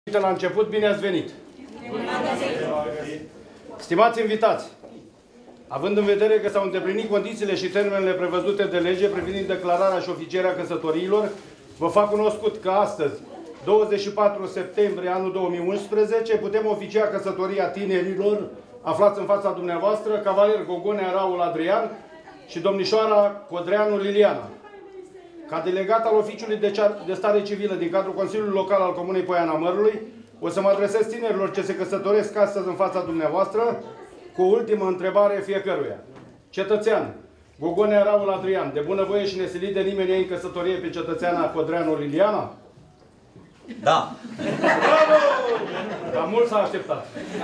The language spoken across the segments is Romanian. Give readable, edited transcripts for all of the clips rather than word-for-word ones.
La început, bine ați venit! Stimați invitați, având în vedere că s-au îndeplinit condițiile și termenele prevăzute de lege privind declararea și oficierea căsătoriilor, vă fac cunoscut că astăzi, 24 septembrie anul 2011, putem oficia căsătoria tinerilor aflați în fața dumneavoastră, cavaler Gogonea Raul Adrian și domnișoara Codreanu Liliana. Ca delegat al oficiului de stare civilă din cadrul Consiliului Local al Comunei Poiana Mărului, o să mă adresez tinerilor ce se căsătoresc astăzi în fața dumneavoastră cu o ultimă întrebare fiecăruia. Cetățean, Gogonea Raul Adrian, de bunăvoie și nesilit de nimeni în căsătorie pe cetățeana Codreanu Liliana? Da. Bravo! Cam mult s-a așteptat.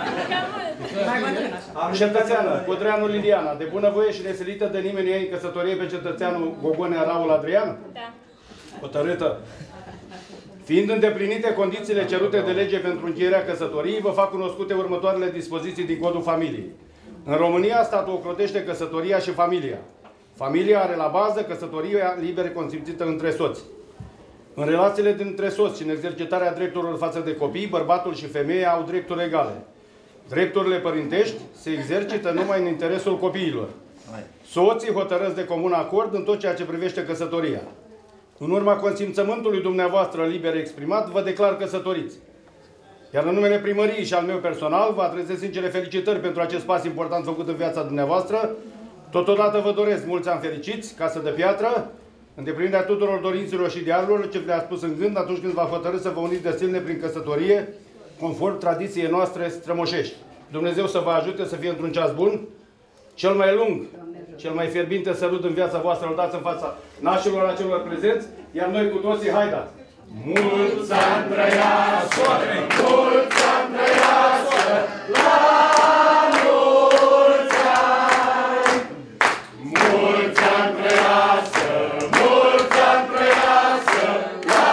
Cetățeană Codreanu Liliana, de bunăvoie și nesilită de nimeni în căsătorie pe cetățeanul Gogonea Raul Adrian? Da. Hotărâtă. Fiind îndeplinite condițiile cerute de lege pentru încheierea căsătoriei, vă fac cunoscute următoarele dispoziții din Codul Familiei. În România, statul ocrotește căsătoria și familia. Familia are la bază căsătoria liber consimțită între soți. În relațiile dintre soți și în exercitarea drepturilor față de copii, bărbatul și femeia au drepturi egale. Drepturile părintești se exercită numai în interesul copiilor. Soții hotărăsc de comun acord în tot ceea ce privește căsătoria. În urma consimțământului dumneavoastră liber exprimat, vă declar căsătoriți. Iar în numele primăriei și al meu personal, vă adresez sincere felicitări pentru acest pas important făcut în viața dumneavoastră. Totodată vă doresc mulți ani fericiți, casă de piatră, îndeplinirea tuturor dorințelor și idealurilor ce le-a spus în gând atunci când v-a hotărât să vă uniți destinele prin căsătorie, conform tradiției noastre strămoșești. Dumnezeu să vă ajute să fie într-un ceas bun, cel mai lung, cel mai fierbinte sărut în viața voastră îl dați în fața nașilor acelor prezenți, iar noi cu toții, haideți! Mulți ani trăiască! Mulți ani trăiască! La mulți ani! Mulți ani trăiască! Mulți ani trăiască! La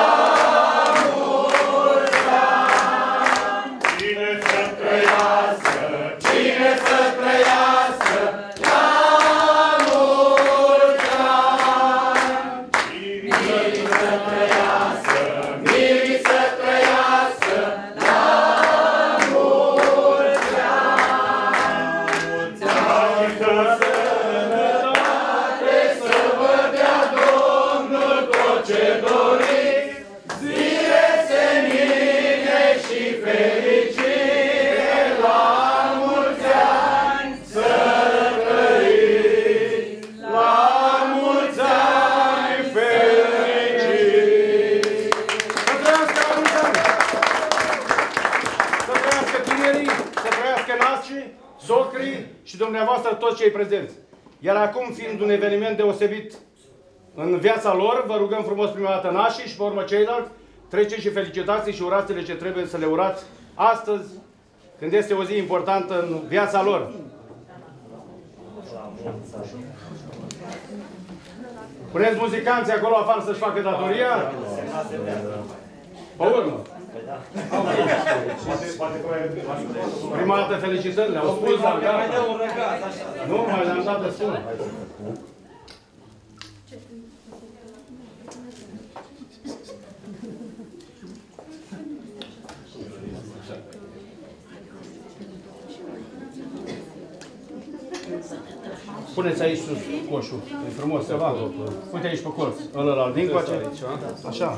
mulți ani! Cine să trăiască? Cine să trăiască? La mulți ani! Miri să trăiască! Miri să trăiască! La mulți ani! Mulți ani de sănătate să vă dea Domnul tot ce doriți, zile senine și fericire, la mulți ani să trăiți, la mulți ani fericiți! Să trăiască la mulți ani! Să trăiască tinerii, să trăiască nașii, socrii și dumneavoastră toți cei prezenți. Iar acum, fiind un eveniment deosebit în viața lor, vă rugăm frumos prima dată nașii și pe urmă ceilalți, treceți și felicitații și urațiile ce trebuie să le urați astăzi, când este o zi importantă în viața lor. Puneți muzicanții acolo afară să-și facă datoria. Pe urmă. Prima dată felicitări, le-au spus, dar nu, mai le-am dat destul. Puneți aici sus coșul, e frumos, se vadă. Uite aici pe colț, ăla din coace. Așa.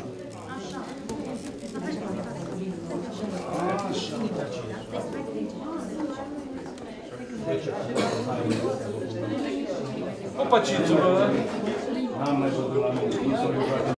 Opa, Cițu, bă! N-am mai văzut la mine.